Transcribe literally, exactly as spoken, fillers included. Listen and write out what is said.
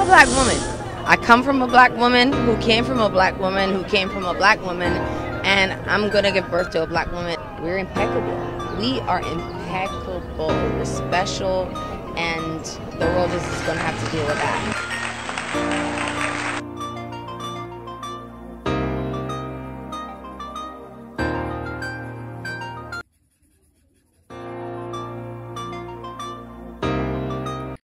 black woman. I come from a black woman who came from a black woman who came from a black woman, and I'm gonna give birth to a black woman. We're impeccable. We are impeccable. We're special, and the world is just gonna have to deal with that.